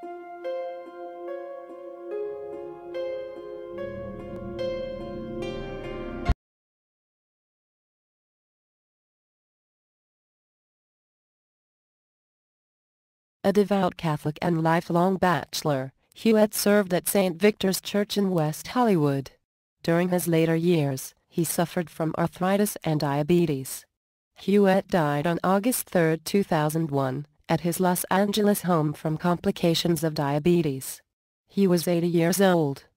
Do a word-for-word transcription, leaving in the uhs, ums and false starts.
A devout Catholic and lifelong bachelor, Huet served at Saint Victor's Church in West Hollywood. During his later years, he suffered from arthritis and diabetes. Huet died on August third two thousand one, at his Los Angeles home from complications of diabetes. He was eighty years old.